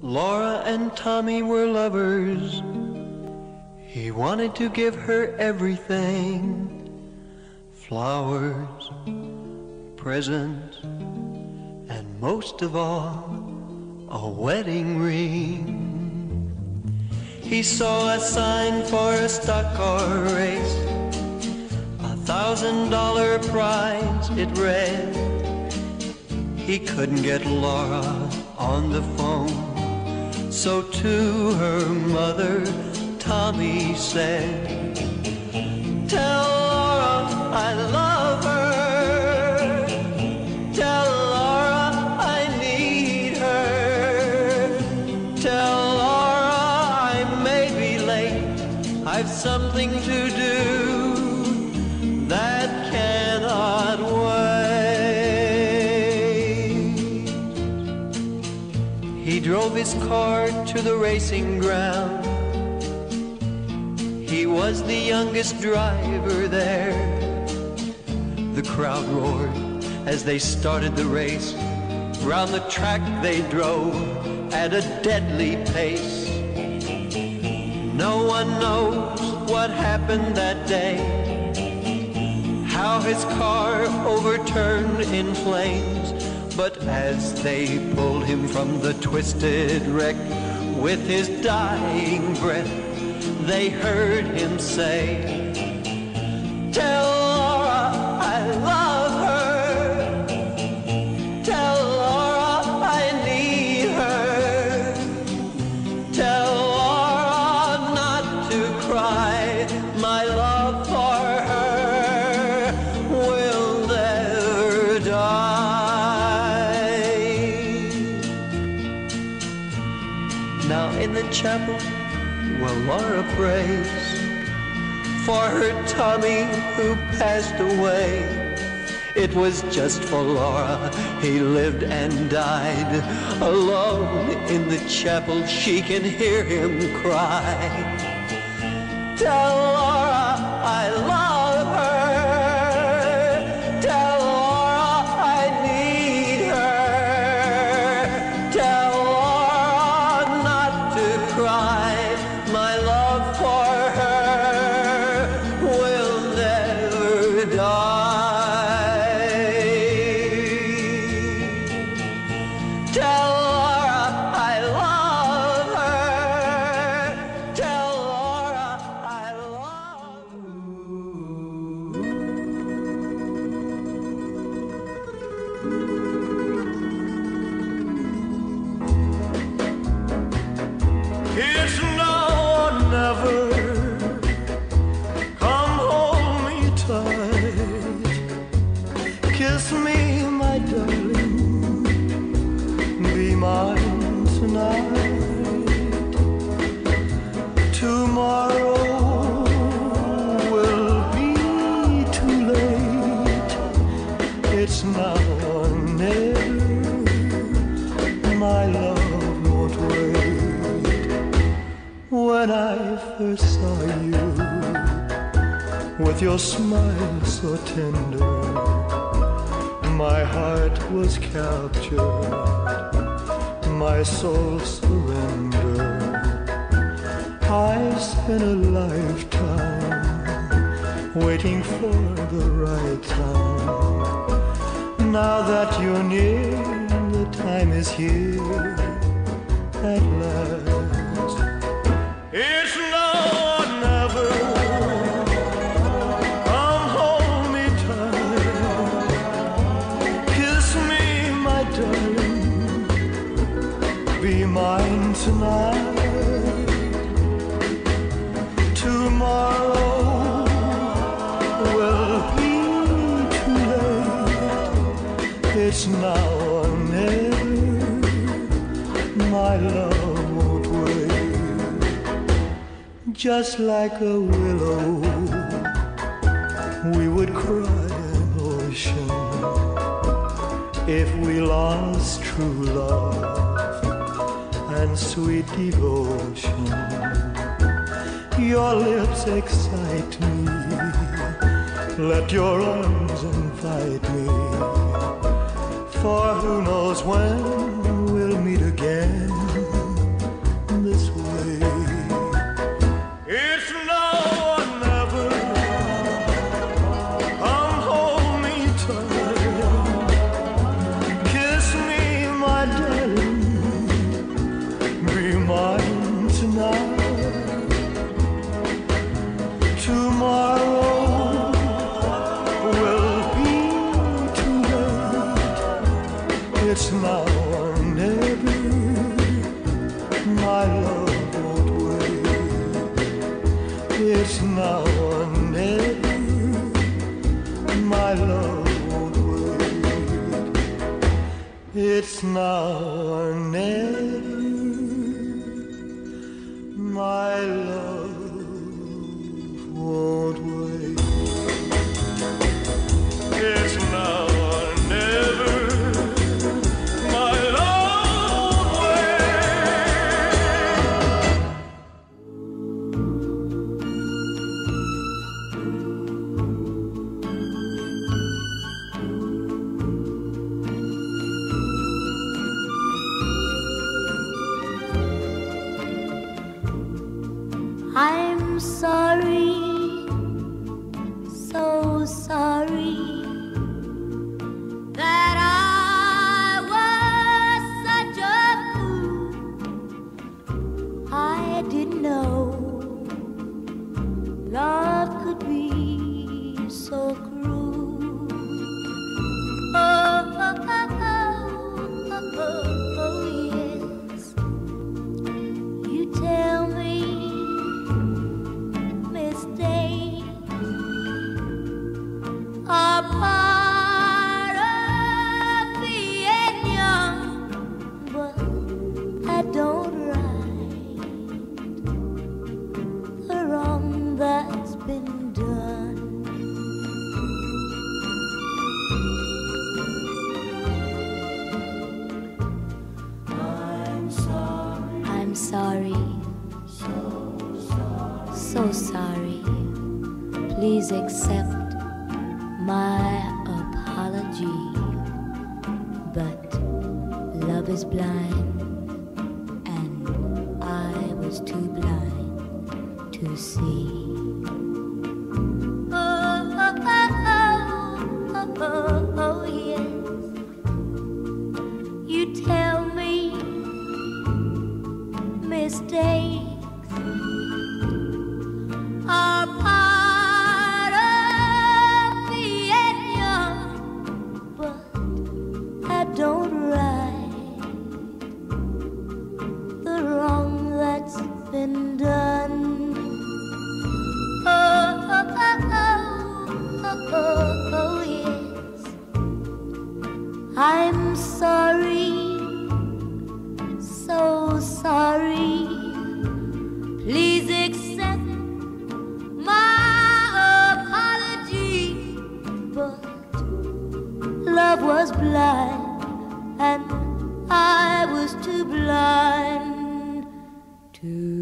Laura and Tommy were lovers. He wanted to give her everything. Flowers, presents, and most of all, a wedding ring. He saw a sign for a stock car race, $1,000 prize, it read. He couldn't get Laura on the phone, so to her mother, Tommy said, "Tell Laura I love her. Tell Laura I need her. Tell Laura I may be late. I've something to do that cannot wait." He drove his car to the racing ground. He was the youngest driver there. The crowd roared as they started the race. Round the track they drove at a deadly pace. No one knows what happened that day, how his car overturned in flames. But as they pulled him from the twisted wreck, with his dying breath, they heard him say, "Tell Laura I love her. Tell Laura I need her. Tell Laura not to cry. My love for her will never die." Now in the chapel, well, Laura prays for her Tommy who passed away. It was just for Laura he lived and died. Alone in the chapel she can hear him cry, "Tell Laura I love her. Tell Laura I need her. Tell Laura not to cry. My love for her will never die." Tell Laura I love her. Tell Laura I love It's now or never. Come hold me tight. Kiss me, my darling. Be mine tonight. Tomorrow will be too late. It's now or never. My love won't wait. When I first saw you, with your smile so tender, my heart was captured, my soul surrendered. I spent a lifetime waiting for the right time. Now that you're near, the time is here at last. It's now or never. Come hold me tight. Kiss me, my darling. Be mine tonight. Tomorrow will be too late. It's now or never. My love won't wait. Just like a willow, we would cry an ocean if we lost true love and sweet devotion. Your lips excite me. Let your arms invite me. For who knows when we'll meet again. never, my love won't wait. It's now or never, my love won't wait. It's now or never, my love won't wait. It's now or never, my love won't I'm sorry, so sorry that I was such a fool. I didn't know love could be so cruel. Oh, oh, oh, oh, oh, oh, yes. You tell me a part of being young, but I don't right the wrong that's been done. I'm sorry, so sorry. Please accept my apology, but love is blind, and I was too blind to see. Oh, oh, oh, oh, oh, oh, yes. You tell me mistakes are part of being young, but I don't right the wrong that's been done. Oh, oh, oh, oh, oh, oh, yes. I'm sorry, so sorry. Please accept my apology, but love was blind, and I was too blind to